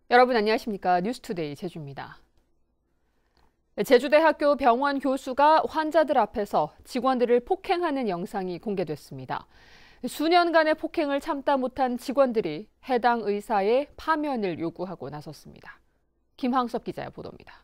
여러분 안녕하십니까? 뉴스투데이 제주입니다. 제주대학교 병원 교수가 환자들 앞에서 직원들을 폭행하는 영상이 공개됐습니다. 수년간의 폭행을 참다 못한 직원들이 해당 의사의 파면을 요구하고 나섰습니다. 김황섭 기자의 보도입니다.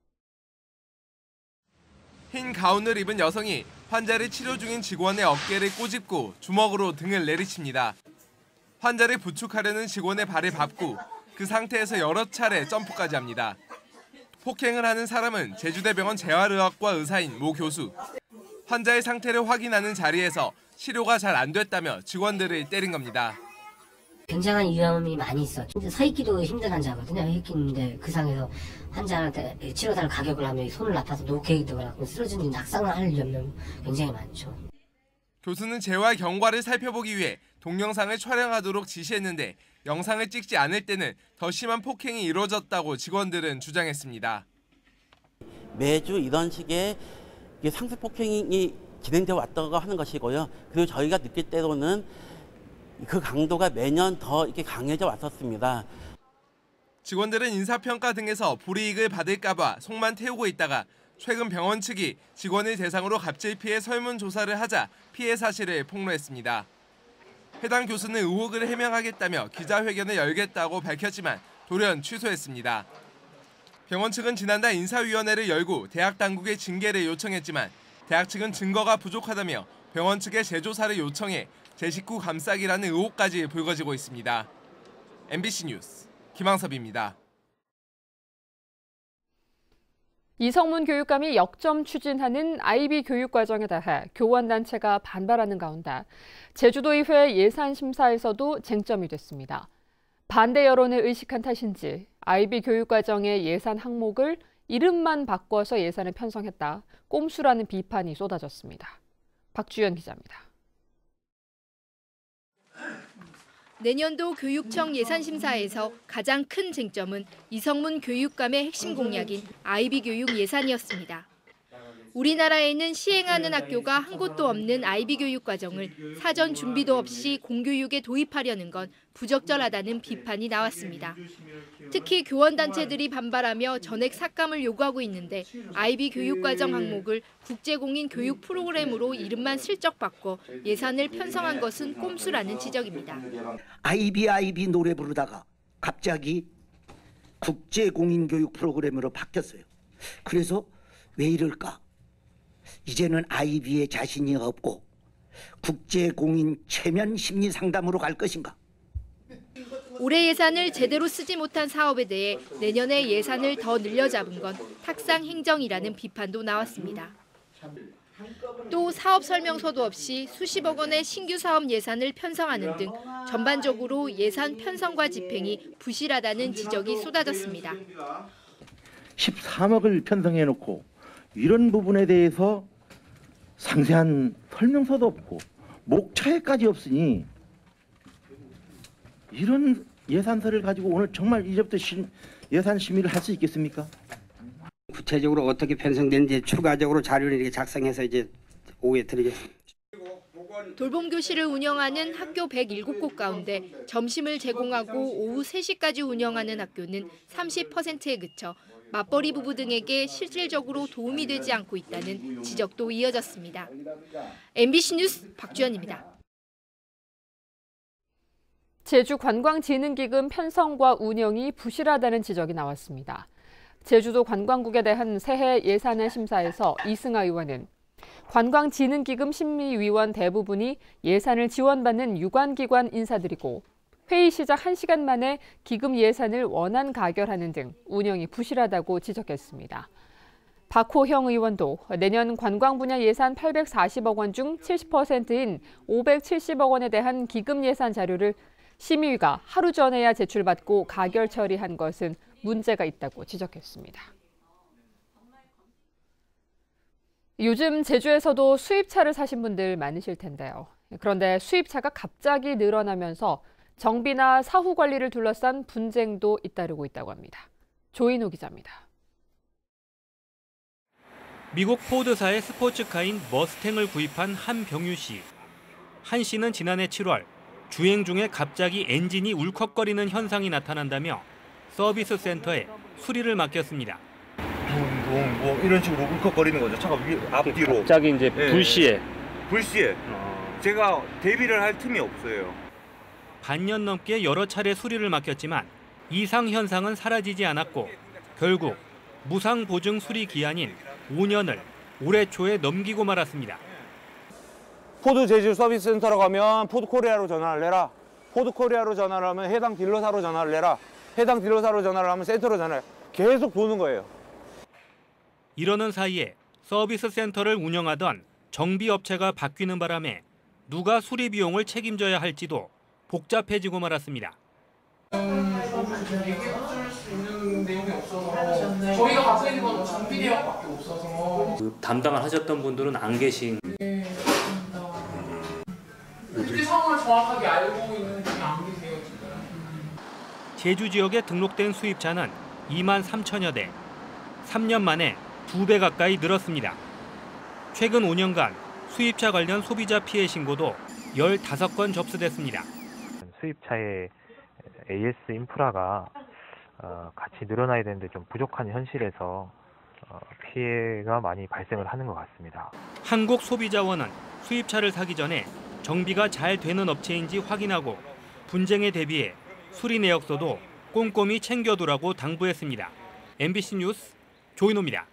흰 가운을 입은 여성이 환자를 치료 중인 직원의 어깨를 꼬집고 주먹으로 등을 내리칩니다. 환자를 부축하려는 직원의 발을 밟고 그 상태에서 여러 차례 점프까지 합니다. 폭행을 하는 사람은 제주대병원 재활의학과 의사인 모 교수. 환자의 상태를 확인하는 자리에서 치료가 잘 안 됐다며 직원들을 때린 겁니다. 굉장한 위험이 많이 있어. 서 있기도 힘든 환자거든요. 있는데 그 상에서 환자한테 치료사를 가격을 하면 손을 나빠서 놓게 되거나 쓰러진 뒤 낙상을 할 위험은 굉장히 많죠. 교수는 재활 경과를 살펴보기 위해 동영상을 촬영하도록 지시했는데 영상을 찍지 않을 때는 더 심한 폭행이 이루어졌다고 직원들은 주장했습니다. 매주 이런 식의 상습 폭행이 진행되어 왔다고 하는 것이고요. 그리고 저희가 느낄 때로는 그 강도가 매년 더 이렇게 강해져 왔었습니다. 직원들은 인사평가 등에서 불이익을 받을까 봐 속만 태우고 있다가 최근 병원 측이 직원을 대상으로 갑질 피해 설문조사를 하자 피해 사실을 폭로했습니다. 해당 교수는 의혹을 해명하겠다며 기자회견을 열겠다고 밝혔지만 돌연 취소했습니다. 병원 측은 지난달 인사위원회를 열고 대학 당국의 징계를 요청했지만 대학 측은 증거가 부족하다며 병원 측에 재조사를 요청해 제 식구 감싸기라는 의혹까지 불거지고 있습니다. MBC 뉴스 김황섭입니다. 이성문 교육감이 역점 추진하는 IB 교육과정에 대해 교원단체가 반발하는 가운데 제주도의회 예산심사에서도 쟁점이 됐습니다. 반대 여론을 의식한 탓인지 IB 교육과정의 예산 항목을 이름만 바꿔서 예산을 편성했다. 꼼수라는 비판이 쏟아졌습니다. 박주연 기자입니다. 내년도 교육청 예산심사에서 가장 큰 쟁점은 이성문 교육감의 핵심 공약인 IB 교육 예산이었습니다. 우리나라에는 시행하는 학교가 한 곳도 없는 IB 교육 과정을 사전 준비도 없이 공교육에 도입하려는 건 부적절하다는 비판이 나왔습니다. 특히 교원단체들이 반발하며 전액 삭감을 요구하고 있는데 IB 교육과정 항목을 국제공인 교육 프로그램으로 이름만 슬쩍 바꿔 예산을 편성한 것은 꼼수라는 지적입니다. IB 노래 부르다가 갑자기 국제공인 교육 프로그램으로 바뀌었어요. 그래서 왜 이럴까? 이제는 IB에 자신이 없고 국제공인 최면 심리 상담으로 갈 것인가? 올해 예산을 제대로 쓰지 못한 사업에 대해 내년에 예산을 더 늘려잡은 건 탁상 행정이라는 비판도 나왔습니다. 또 사업 설명서도 없이 수십억 원의 신규 사업 예산을 편성하는 등 전반적으로 예산 편성과 집행이 부실하다는 지적이 쏟아졌습니다. 13억을 편성해놓고 이런 부분에 대해서 상세한 설명서도 없고 목차에까지 없으니 이런 예산서를 가지고 오늘 정말 이제부터 예산 심의를 할 수 있겠습니까? 구체적으로 어떻게 편성되는지 추가적으로 자료를 이렇게 작성해서 이제 오후에 드리겠습니다. 돌봄교실을 운영하는 학교 107곳 가운데 점심을 제공하고 오후 3시까지 운영하는 학교는 30%에 그쳐 맞벌이 부부 등에게 실질적으로 도움이 되지 않고 있다는 지적도 이어졌습니다. MBC 뉴스 박주연입니다. 제주관광진흥기금 편성과 운영이 부실하다는 지적이 나왔습니다. 제주도 관광국에 대한 새해 예산안 심사에서 이승하 의원은 관광진흥기금 심의위원 대부분이 예산을 지원받는 유관기관 인사들이고 회의 시작 1시간 만에 기금 예산을 원안 가결하는 등 운영이 부실하다고 지적했습니다. 박호형 의원도 내년 관광 분야 예산 840억 원 중 70%인 570억 원에 대한 기금 예산 자료를 심의위가 하루 전에야 제출받고 가결 처리한 것은 문제가 있다고 지적했습니다. 요즘 제주에서도 수입차를 사신 분들 많으실 텐데요. 그런데 수입차가 갑자기 늘어나면서 정비나 사후 관리를 둘러싼 분쟁도 잇따르고 있다고 합니다. 조인호 기자입니다. 미국 포드사의 스포츠카인 머스탱을 구입한 한병유 씨. 한 씨는 지난해 7월 주행 중에 갑자기 엔진이 울컥거리는 현상이 나타난다며 서비스 센터에 수리를 맡겼습니다. 붕붕 뭐 이런 식으로 울컥거리는 거죠. 차가 앞뒤로. 갑자기 이제 불시에. 불시에. 제가 대비를 할 틈이 없어요. 반년 넘게 여러 차례 수리를 맡겼지만 이상 현상은 사라지지 않았고 결국 무상 보증 수리 기한인 5년을 올해 초에 넘기고 말았습니다. 포드 제주 서비스 센터로 가면 포드 코리아로 전화를 내라. 포드 코리아로 전화를 하면 해당 딜러사로 전화를 내라. 해당 딜러사로 전화를 하면 센터로 전화를 계속 도는 거예요. 이러는 사이에 서비스 센터를 운영하던 정비업체가 바뀌는 바람에 누가 수리 비용을 책임져야 할지도 복잡해지고 말았습니다. 저희가 갖고 있는 건 정비 내역밖에 없어서 담당을 하셨던 분들은 안 계신. 어떻게 상황을 정확하게 알고 있는 분이 안 계세요 지금. 제주 지역에 등록된 수입차는 2만 3천여 대, 3년 만에 2배 가까이 늘었습니다. 최근 5년간 수입차 관련 소비자 피해 신고도 15건 접수됐습니다. 수입차의 AS 인프라가 같이 늘어나야 되는데 좀 부족한 현실에서 피해가 많이 발생을 하는 것 같습니다. 한국소비자원은 수입차를 사기 전에 정비가 잘 되는 업체인지 확인하고 분쟁에 대비해 수리 내역서도 꼼꼼히 챙겨두라고 당부했습니다. MBC 뉴스 조인호입니다.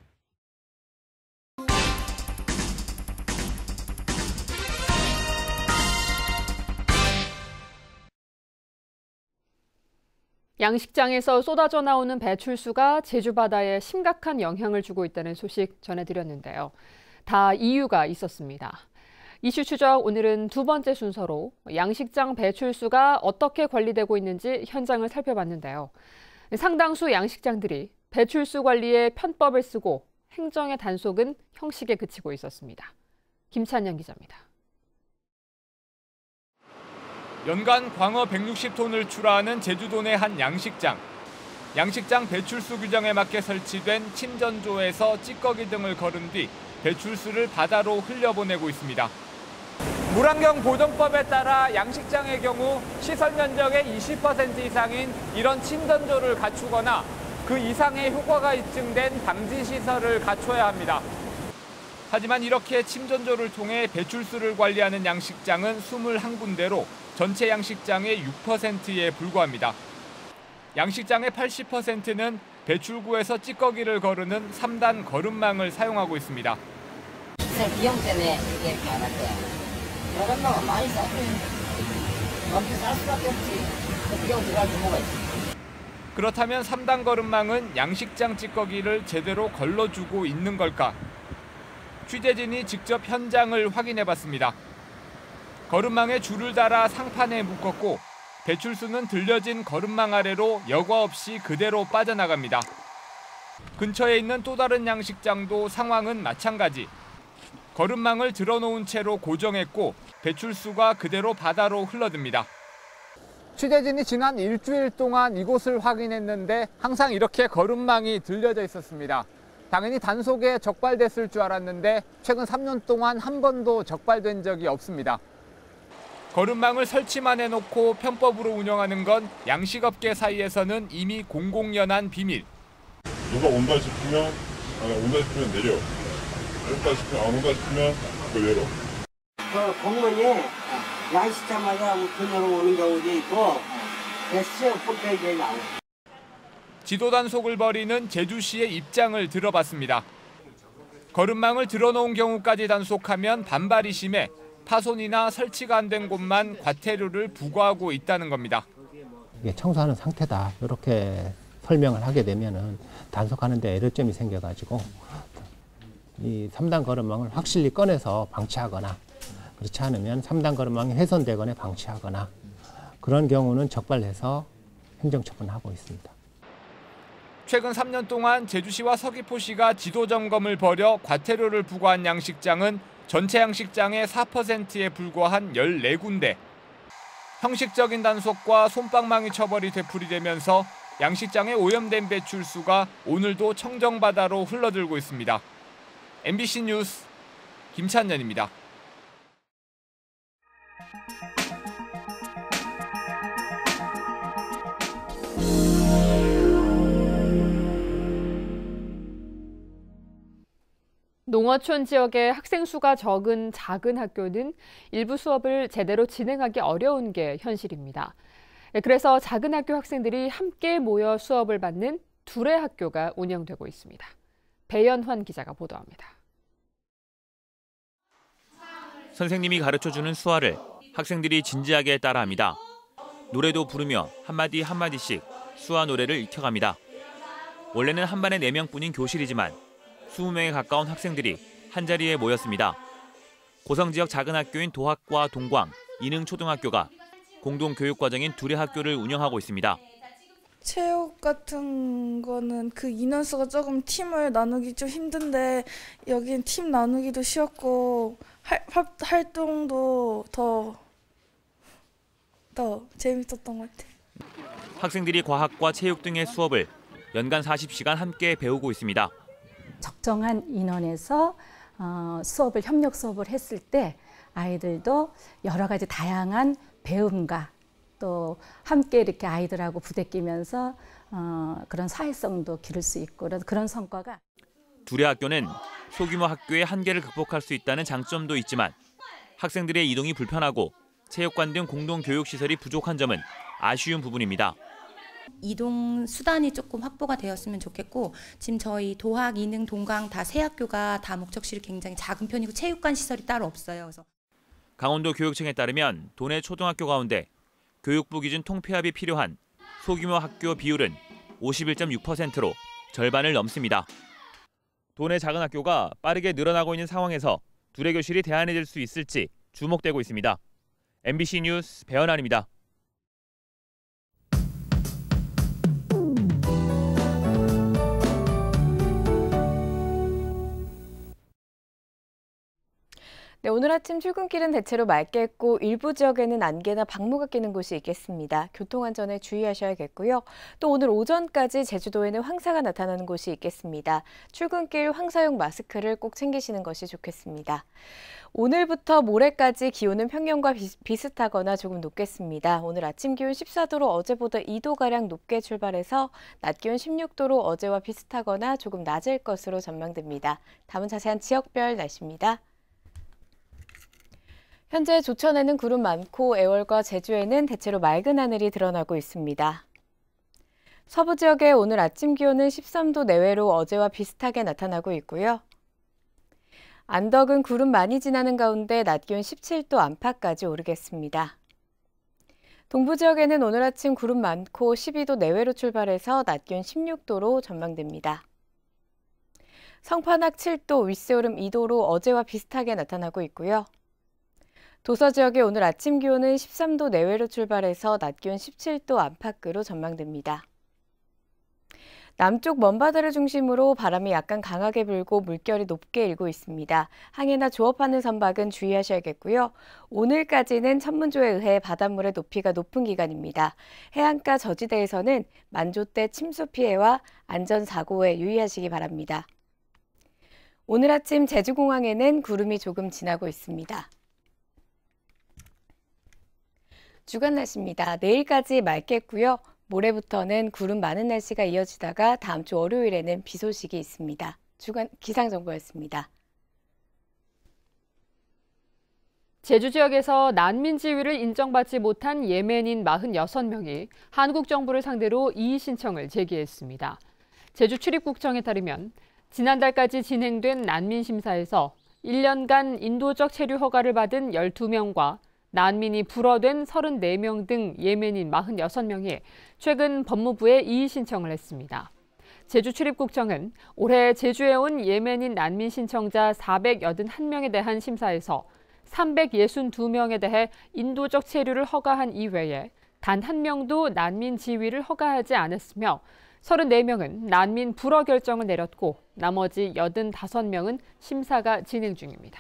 양식장에서 쏟아져 나오는 배출수가 제주 바다에 심각한 영향을 주고 있다는 소식 전해드렸는데요. 다 이유가 있었습니다. 이슈 추적 오늘은 두 번째 순서로 양식장 배출수가 어떻게 관리되고 있는지 현장을 살펴봤는데요. 상당수 양식장들이 배출수 관리에 편법을 쓰고 행정의 단속은 형식에 그치고 있었습니다. 김찬영 기자입니다. 연간 광어 160톤을 출하하는 제주도 내 한 양식장. 양식장 배출수 규정에 맞게 설치된 침전조에서 찌꺼기 등을 거른 뒤 배출수를 바다로 흘려보내고 있습니다. 물환경 보존법에 따라 양식장의 경우 시설 면적의 20% 이상인 이런 침전조를 갖추거나 그 이상의 효과가 입증된 방지 시설을 갖춰야 합니다. 하지만 이렇게 침전조를 통해 배출수를 관리하는 양식장은 21군데로 전체 양식장의 6%에 불과합니다. 양식장의 80%는 배출구에서 찌꺼기를 거르는 3단 거름망을 사용하고 있습니다. 비용 때문에 이게 많았대요. 거름망은 많이 싸고 엄청 쌀 수밖에 없지. 비용 들어갈 규모가 있어. 그렇다면 3단 거름망은 양식장 찌꺼기를 제대로 걸러주고 있는 걸까? 취재진이 직접 현장을 확인해봤습니다. 거름망에 줄을 달아 상판에 묶었고 배출수는 들려진 거름망 아래로 여과 없이 그대로 빠져나갑니다. 근처에 있는 또 다른 양식장도 상황은 마찬가지. 거름망을 들어놓은 채로 고정했고 배출수가 그대로 바다로 흘러듭니다. 취재진이 지난 일주일 동안 이곳을 확인했는데 항상 이렇게 거름망이 들려져 있었습니다. 당연히 단속에 적발됐을 줄 알았는데 최근 3년 동안 한 번도 적발된 적이 없습니다. 거름망을 설치만 해놓고 편법으로 운영하는 건 양식업계 사이에서는 이미 공공연한 비밀. 누가 온다 싶으면 내려. 온다 싶으면 안 온다 싶으면 내려. 그 공무원이 양식장마다 근무로 오는 경우도 있고 시험 홈페이지에 나와요. 지도 단속을 벌이는 제주시의 입장을 들어봤습니다. 거름망을 들어놓은 경우까지 단속하면 반발이 심해 파손이나 설치가 안 된 곳만 과태료를 부과하고 있다는 겁니다. 이게 청소하는 상태다 이렇게 설명을 하게 되면은 단속하는 데 애로점이 생겨가지고 이 3단 거름망을 확실히 꺼내서 방치하거나 그렇지 않으면 3단 거름망이 훼손되거나 방치하거나 그런 경우는 적발해서 행정처분하고 있습니다. 최근 3년 동안 제주시와 서귀포시가 지도 점검을 벌여 과태료를 부과한 양식장은 전체 양식장의 4%에 불과한 14군데. 형식적인 단속과 솜방망이 처벌이 되풀이되면서 양식장의 오염된 배출수가 오늘도 청정바다로 흘러들고 있습니다. MBC 뉴스 김찬년입니다. 농어촌 지역의 학생 수가 적은 작은 학교는 일부 수업을 제대로 진행하기 어려운 게 현실입니다. 그래서 작은 학교 학생들이 함께 모여 수업을 받는 둘의 학교가 운영되고 있습니다. 배연환 기자가 보도합니다. 선생님이 가르쳐주는 수화를 학생들이 진지하게 따라합니다. 노래도 부르며 한마디 한마디씩 수화 노래를 익혀갑니다. 원래는 한 반에 4명뿐인 교실이지만 20명에 가까운 학생들이 한자리에 모였습니다. 고성 지역 작은 학교인 도학과 동광, 이능초등학교가 공동교육과정인 둘의 학교를 운영하고 있습니다. 체육 같은 거는 그 인원수가 조금 팀을 나누기 좀 힘든데 여긴 팀 나누기도 쉬웠고 활동도 더 재밌었던 것 같아요. 학생들이 과학과 체육 등의 수업을 연간 40시간 함께 배우고 있습니다. 적정한 인원에서 협력 수업을 했을 때 아이들도 여러 가지 다양한 배움과 또 함께 이렇게 아이들하고 부대끼면서 그런 사회성도 기를 수 있고 그런 성과가. 둘의 학교는 소규모 학교의 한계를 극복할 수 있다는 장점도 있지만 학생들의 이동이 불편하고 체육관 등 공동교육시설이 부족한 점은 아쉬운 부분입니다. 이동 수단이 조금 확보가 되었으면 좋겠고 지금 저희 도학, 이능, 동강 다 세 학교가 다 목적실이 굉장히 작은 편이고 체육관 시설이 따로 없어요. 그래서 강원도 교육청에 따르면 도내 초등학교 가운데 교육부 기준 통폐합이 필요한 소규모 학교 비율은 51.6%로 절반을 넘습니다. 도내 작은 학교가 빠르게 늘어나고 있는 상황에서 둘의 교실이 대안이 될 수 있을지 주목되고 있습니다. MBC 뉴스 배연환입니다. 네, 오늘 아침 출근길은 대체로 맑겠고 일부 지역에는 안개나 방모가 끼는 곳이 있겠습니다. 교통안전에 주의하셔야겠고요. 또 오늘 오전까지 제주도에는 황사가 나타나는 곳이 있겠습니다. 출근길 황사용 마스크를 꼭 챙기시는 것이 좋겠습니다. 오늘부터 모레까지 기온은 평년과 비슷하거나 조금 높겠습니다. 오늘 아침 기온 14도로 어제보다 2도가량 높게 출발해서 낮 기온 16도로 어제와 비슷하거나 조금 낮을 것으로 전망됩니다. 다음은 자세한 지역별 날씨입니다. 현재 조천에는 구름 많고 애월과 제주에는 대체로 맑은 하늘이 드러나고 있습니다. 서부 지역의 오늘 아침 기온은 13도 내외로 어제와 비슷하게 나타나고 있고요. 안덕은 구름 많이 지나는 가운데 낮 기온 17도 안팎까지 오르겠습니다. 동부 지역에는 오늘 아침 구름 많고 12도 내외로 출발해서 낮 기온 16도로 전망됩니다. 성판악 7도, 윗세오름 2도로 어제와 비슷하게 나타나고 있고요. 도서 지역의 오늘 아침 기온은 13도 내외로 출발해서 낮 기온 17도 안팎으로 전망됩니다. 남쪽 먼바다를 중심으로 바람이 약간 강하게 불고 물결이 높게 일고 있습니다. 항해나 조업하는 선박은 주의하셔야겠고요. 오늘까지는 천문조에 의해 바닷물의 높이가 높은 기간입니다. 해안가 저지대에서는 만조대 침수 피해와 안전사고에 유의하시기 바랍니다. 오늘 아침 제주공항에는 구름이 조금 지나고 있습니다. 주간 날씨입니다. 내일까지 맑겠고요. 모레부터는 구름 많은 날씨가 이어지다가 다음 주 월요일에는 비 소식이 있습니다. 주간 기상정보였습니다. 제주 지역에서 난민 지위를 인정받지 못한 예멘인 46명이 한국 정부를 상대로 이의 신청을 제기했습니다. 제주 출입국청에 따르면 지난달까지 진행된 난민 심사에서 1년간 인도적 체류 허가를 받은 12명과 난민이 불어된 34명 등 예멘인 46명이 최근 법무부에 이의 신청을 했습니다. 제주 출입국청은 올해 제주에 온 예멘인 난민 신청자 481명에 대한 심사에서 362명에 대해 인도적 체류를 허가한 이외에 단 한 명도 난민 지위를 허가하지 않았으며 34명은 난민 불어 결정을 내렸고 나머지 85명은 심사가 진행 중입니다.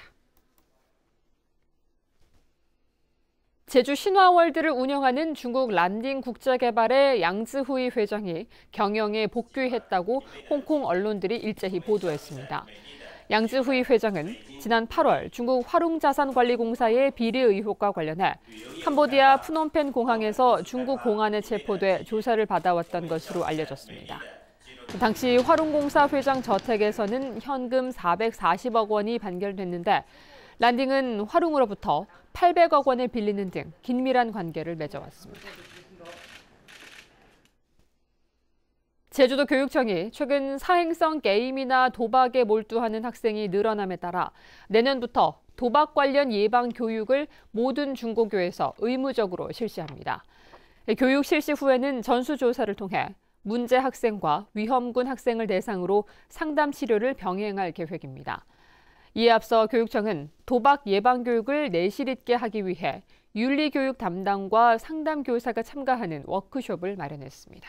제주 신화월드를 운영하는 중국 란딩 국제개발의 양즈후이 회장이 경영에 복귀했다고 홍콩 언론들이 일제히 보도했습니다. 양즈후이 회장은 지난 8월 중국 화룽자산관리공사의 비리 의혹과 관련해 캄보디아 푸놈펜 공항에서 중국 공안에 체포돼 조사를 받아왔던 것으로 알려졌습니다. 당시 화룡공사 회장 저택에서는 현금 440억 원이 반결됐는데 란딩은 화룡으로부터 800억 원을 빌리는 등 긴밀한 관계를 맺어왔습니다. 제주도 교육청이 최근 사행성 게임이나 도박에 몰두하는 학생이 늘어남에 따라 내년부터 도박 관련 예방 교육을 모든 중고교에서 의무적으로 실시합니다. 교육 실시 후에는 전수조사를 통해 문제 학생과 위험군 학생을 대상으로 상담 치료를 병행할 계획입니다. 이에 앞서 교육청은 도박 예방 교육을 내실 있게 하기 위해 윤리교육 담당과 상담 교사가 참가하는 워크숍을 마련했습니다.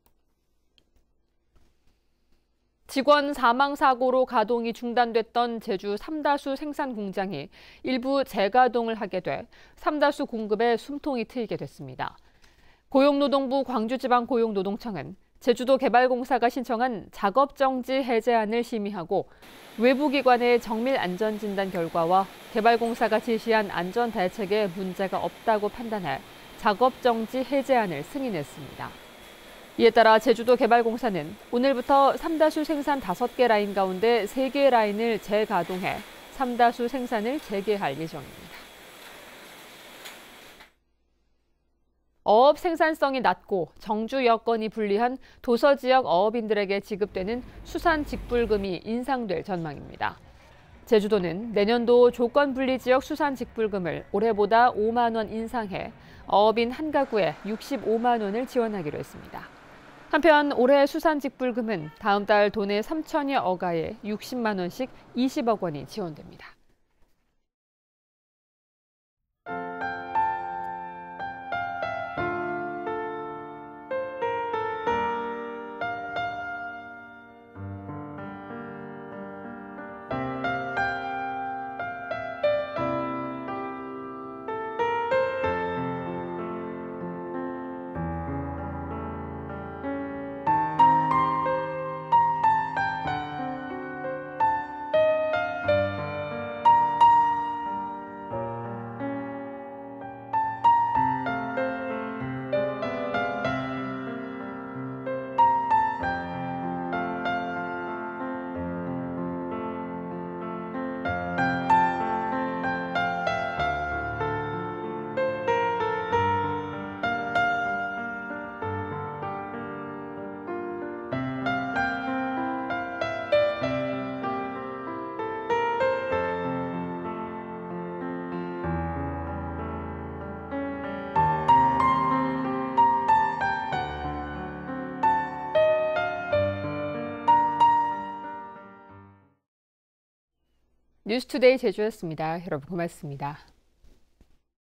직원 사망 사고로 가동이 중단됐던 제주 삼다수 생산 공장이 일부 재가동을 하게 돼 삼다수 공급에 숨통이 트이게 됐습니다. 고용노동부 광주지방고용노동청은 제주도 개발공사가 신청한 작업정지 해제안을 심의하고 외부기관의 정밀 안전진단 결과와 개발공사가 제시한 안전대책에 문제가 없다고 판단해 작업정지 해제안을 승인했습니다. 이에 따라 제주도 개발공사는 오늘부터 삼다수 생산 5개 라인 가운데 3개 라인을 재가동해 삼다수 생산을 재개할 예정입니다. 어업 생산성이 낮고 정주 여건이 불리한 도서지역 어업인들에게 지급되는 수산직불금이 인상될 전망입니다. 제주도는 내년도 조건분리지역 수산직불금을 올해보다 5만 원 인상해 어업인 한 가구에 65만 원을 지원하기로 했습니다. 한편 올해 수산직불금은 다음 달 도내 3천여 어가에 60만 원씩 20억 원이 지원됩니다. 뉴스투데이 제주였습니다. 여러분 고맙습니다.